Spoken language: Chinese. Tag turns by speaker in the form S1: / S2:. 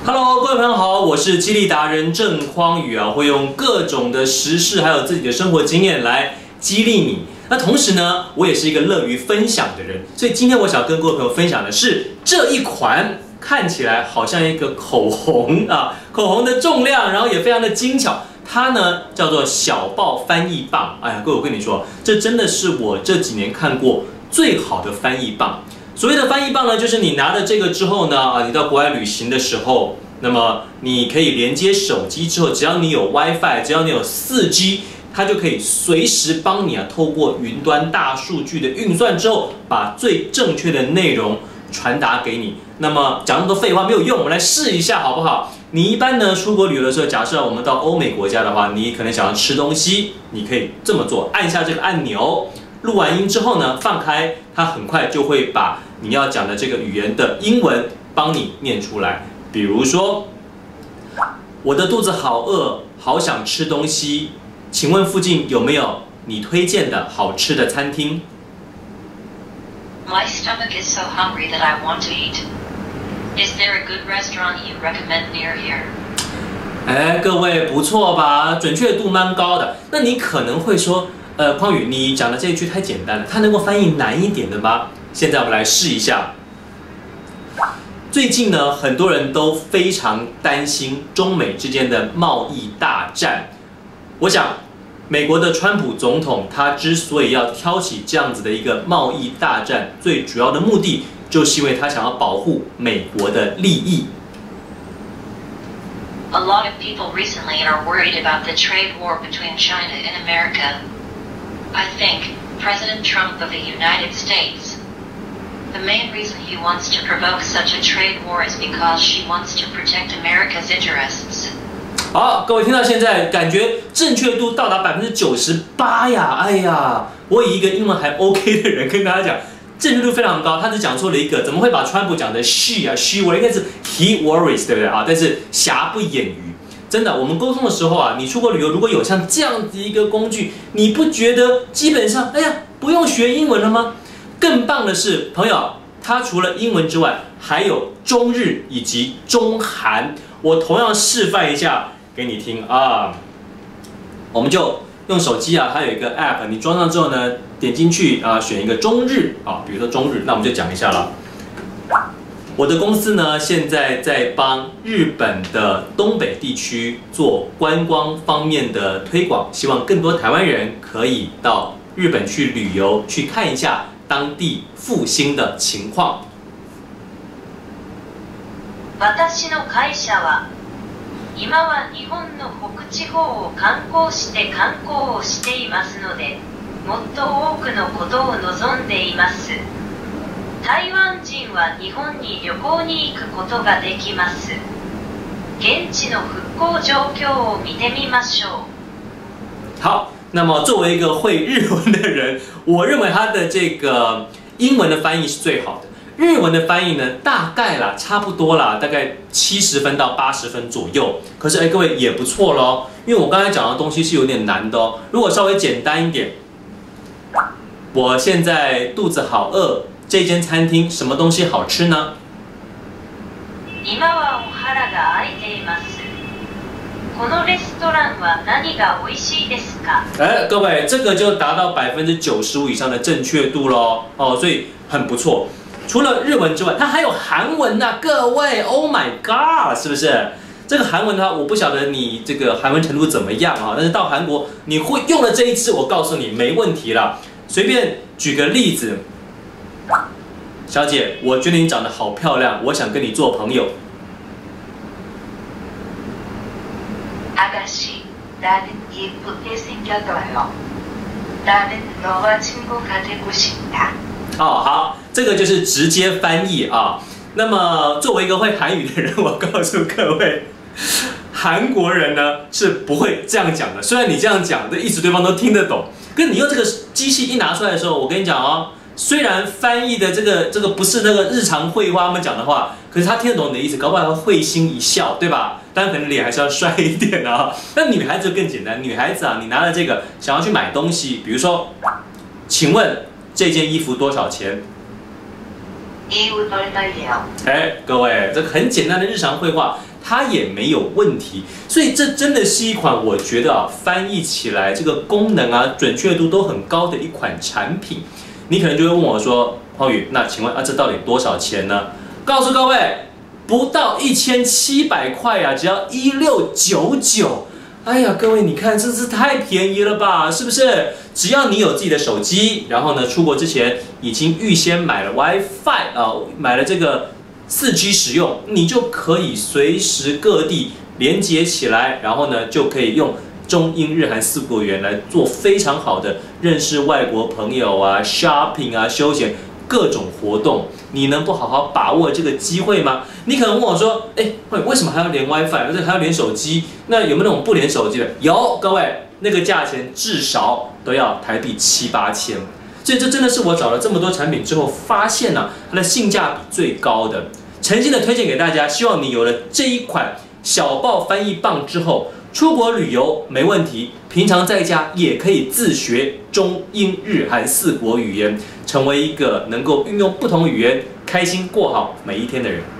S1: Hello， 各位朋友好，我是激励达人郑匡宇啊，会用各种的时事还有自己的生活经验来激励你。那同时呢，我也是一个乐于分享的人，所以今天我想跟各位朋友分享的是这一款看起来好像一个口红啊，口红的重量，然后也非常的精巧。它呢叫做小豹翻译棒。哎呀，各位，我跟你说，这真的是我这几年看过最好的翻译棒。所谓的翻译棒呢，就是你拿了这个之后呢，你到国外旅行的时候，那么你可以连接手机之后，只要你有 WiFi， 只要你有4G， 它就可以随时帮你透过云端大数据的运算之后，把最正确的内容传达给你。那么讲那么多废话没有用，我们来试一下好不好？你一般呢出国旅游的时候，假设我们到欧美国家的话，你可能想要吃东西，你可以这么做，按下这个按钮，录完音之后呢，放开，它很快就会把你要讲的这个语言的英文帮你念出来。比如说，我的肚子好饿，好想吃东西，请问附近有没有你推荐的好吃的餐厅？
S2: My stomach is so hungry that I want to eat. Is there a good restaurant you recommend near here?
S1: 哎，各位不错吧？准确度蛮高的。那你可能会说，匡宇，你讲的这一句太简单了，它能够翻译难一点的吗？现在我们来试一下。最近呢，很多人都非常担心中美之间的贸易大战。我想，美国的川普总统他之所以要挑起这样子的一个贸易大战，最主要的目的就是因为他想要保护美国的利益。
S2: A lot of people recently are worried about the trade war between China and America. I think President Trump of the United States, the main reason he wants to provoke such a trade war is because she wants to protect America's interests.
S1: 好，各位听到现在，感觉正确度到达98%呀！哎呀，我以一个英文还 OK 的人跟大家讲，正确度非常高。他只讲错了一个，怎么会把川普讲的 she 啊 she worries 应该是 he worries 对不对啊？但是瑕不掩瑜。真的，我们沟通的时候啊，你出国旅游如果有像这样子一个工具，你不觉得基本上哎呀不用学英文了吗？更棒的是，朋友，它除了英文之外，还有中日以及中韩。我同样示范一下给你听啊。我们就用手机啊，它有一个 app， 你装上之后呢，点进去啊，选一个中日啊，比如说中日，那我们就讲一下了。我的公司呢，现在在帮日本的东北地区做观光方面的推广，希望更多台湾人可以到日本去旅游，去看一下当地复兴的情况。
S2: 私の会社は今は日本の北地方を観光していますので、もっと多くのことを望んでいます。台湾人は日本に旅行に行くことができます。現地の復興状況を見てみましょう。
S1: 好，那么作为一个会日文的人，我认为他的这个英文的翻译是最好的。日文的翻译呢，大概啦，差不多啦，大概70分到80分左右。可是各位也不错咯，因为我刚才讲的东西是有点难的哦。如果稍微简单一点，我现在肚子好饿，这间餐厅什么东西好吃呢？
S2: 今はお腹が空いています。このレストランは何が美味しいですか？
S1: 哎，各位，这个就达到95%以上的正确度咯。哦，所以很不错。除了日文之外，它还有韩文呐、各位 ，Oh my God， 是不是？这个韩文它我不晓得你这个韩文程度怎么样啊，但是到韩国你会用了这一支，我告诉你没问题啦。随便举个例子，小姐，我觉得你长得好漂亮，我想跟你做朋友。
S2: 아가씨, 나는 예쁘게 생겼어요. 나는 너와 친구가 되고 싶다.
S1: 哦，好，这个就是直接翻译啊。那么作为一个会韩语的人，我告诉各位，韩国人呢是不会这样讲的。虽然你这样讲的意思对方都听得懂，可是你用这个机器一拿出来的时候，我跟你讲哦，虽然翻译的这个不是那个日常会话他们讲的话，可是他听得懂你的意思，搞不好他会心一笑，对吧？当然可能脸还是要帅一点啊。那女孩子更简单，女孩子啊，你拿了这个想要去买东西，比如说，请问这件衣服多少钱？
S2: 英語取りたいだよ。
S1: 哎，各位，这个很简单的日常绘画，它也没有问题。所以这真的是一款我觉得翻译起来这个功能准确度都很高的一款产品。你可能就会问我说，匡宇，那请问这到底多少钱呢？告诉各位，不到1700块只要1699。哎呀，各位，你看，这是太便宜了吧？是不是？只要你有自己的手机，然后呢，出国之前已经预先买了 WiFi 买了这个4G 使用，你就可以随时各地连接起来，然后呢，就可以用中英日韩4国语言来做非常好的认识外国朋友shopping休闲各种活动。你能不好好把握这个机会吗？你可能问我说，为什么还要连 WiFi， 而且还要连手机？那有没有那种不连手机的？有，各位，那个价钱至少都要台币7、8千。所以这真的是我找了这么多产品之后发现它的性价比最高的，诚心的推荐给大家。希望你有了这一款小报翻译棒之后，出国旅游没问题，平常在家也可以自学中英日韩4国语言，成为一个能够运用不同语言开心过好每一天的人。